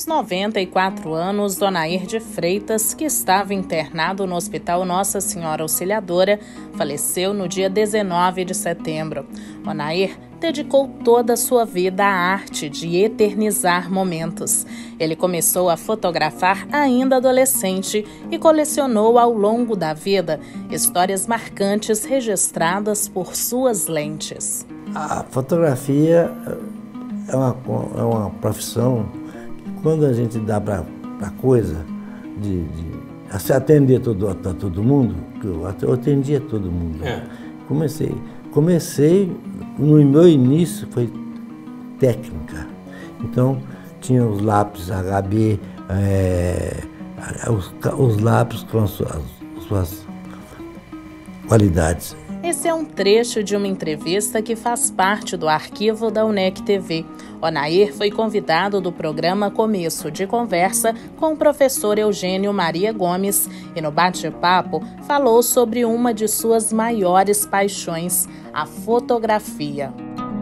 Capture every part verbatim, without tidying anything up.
Aos noventa e quatro anos, Onair de Freitas, que estava internado no Hospital Nossa Senhora Auxiliadora, faleceu no dia dezenove de setembro. Onair dedicou toda a sua vida à arte de eternizar momentos. Ele começou a fotografar ainda adolescente e colecionou ao longo da vida histórias marcantes registradas por suas lentes. A fotografia é uma, é uma profissão que, quando a gente dá para a coisa de, de se atender todo, a todo mundo, que eu, eu atendia todo mundo. É. Comecei, comecei, no meu início foi técnica. Então tinha os lápis H B, é, os, os lápis com as suas, as suas qualidades. Esse é um trecho de uma entrevista que faz parte do arquivo da UNEC T V. Onair foi convidado do programa Começo de Conversa com o professor Eugênio Maria Gomes e no bate-papo falou sobre uma de suas maiores paixões, a fotografia.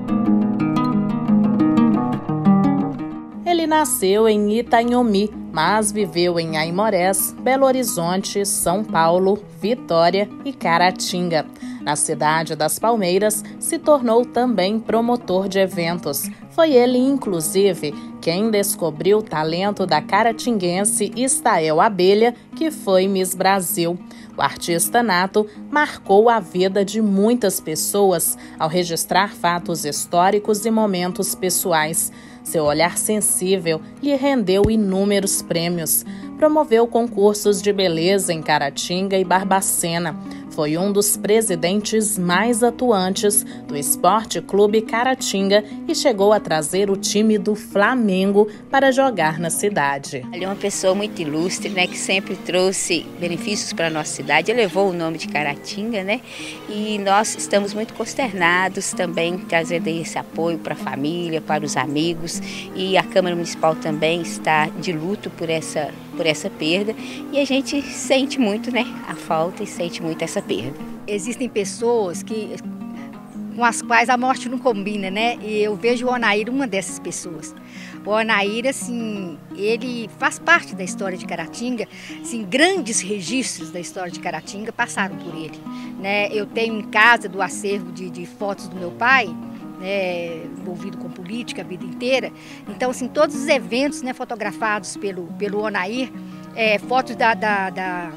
Ele nasceu em Itanhomi, mas viveu em Aimorés, Belo Horizonte, São Paulo, Vitória e Caratinga. Na cidade das Palmeiras, se tornou também promotor de eventos. Foi ele, inclusive, quem descobriu o talento da caratinguense Estael Abelha, que foi Miss Brasil. O artista nato marcou a vida de muitas pessoas ao registrar fatos históricos e momentos pessoais. Seu olhar sensível lhe rendeu inúmeros prêmios. Promoveu concursos de beleza em Caratinga e Barbacena. Foi um dos presidentes mais atuantes do Esporte Clube Caratinga e chegou a trazer o time do Flamengo para jogar na cidade. Ele é uma pessoa muito ilustre, né, que sempre trouxe benefícios para a nossa cidade, elevou o nome de Caratinga, né, e nós estamos muito consternados também, trazendo esse apoio para a família, para os amigos, e a Câmara Municipal também está de luto por essa, por essa perda, e a gente sente muito, né, a falta e sente muito essa perda. Existem pessoas que, com as quais a morte não combina, né? E eu vejo o Onair uma dessas pessoas. O Onair, assim, ele faz parte da história de Caratinga, assim, grandes registros da história de Caratinga passaram por ele, né? Eu tenho em casa do acervo de, de fotos do meu pai, né, envolvido com política a vida inteira. Então, assim, todos os eventos, né, fotografados pelo, pelo Onair, é, fotos da, da, da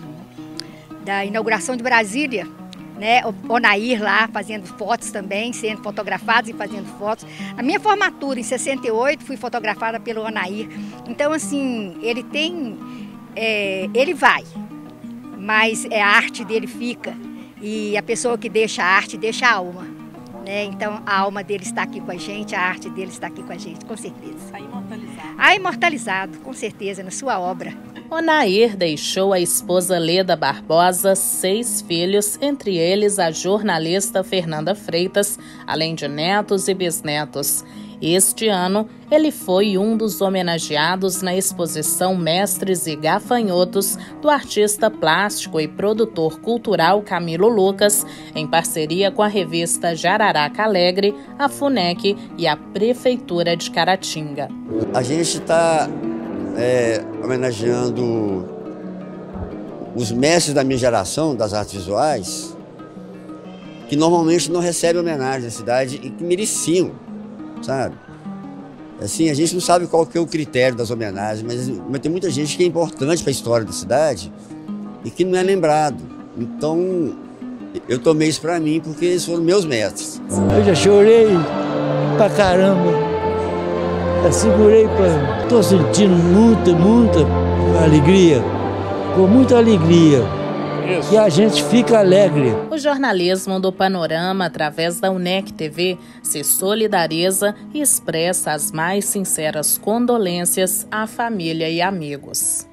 da inauguração de Brasília, né? O Onair lá fazendo fotos também, sendo fotografados e fazendo fotos. A minha formatura em sessenta e oito fui fotografada pelo Onair. Então, assim, ele tem, é, ele vai, mas é, a arte dele fica, e a pessoa que deixa a arte deixa a alma, né? Então, a alma dele está aqui com a gente, a arte dele está aqui com a gente, com certeza. Está imortalizado. Ah, imortalizado, com certeza, na sua obra. Onair deixou a esposa Leda Barbosa seis filhos, entre eles a jornalista Fernanda Freitas, além de netos e bisnetos. Este ano, ele foi um dos homenageados na exposição Mestres e Gafanhotos do artista plástico e produtor cultural Camilo Lucas, em parceria com a revista Jararaca Alegre, a FUNEC e a Prefeitura de Caratinga. A gente está é, homenageando os mestres da minha geração, das artes visuais, que normalmente não recebem homenagem da cidade e que mereciam. Sabe? Assim, a gente não sabe qual que é o critério das homenagens, mas, mas tem muita gente que é importante para a história da cidade e que não é lembrado. Então, eu tomei isso para mim porque eles foram meus mestres. Eu já chorei pra caramba. Eu segurei pra... Tô sentindo muita, muita alegria, com muita alegria. E a gente fica alegre. O jornalismo do Panorama, através da UNEC T V, se solidariza e expressa as mais sinceras condolências à família e amigos.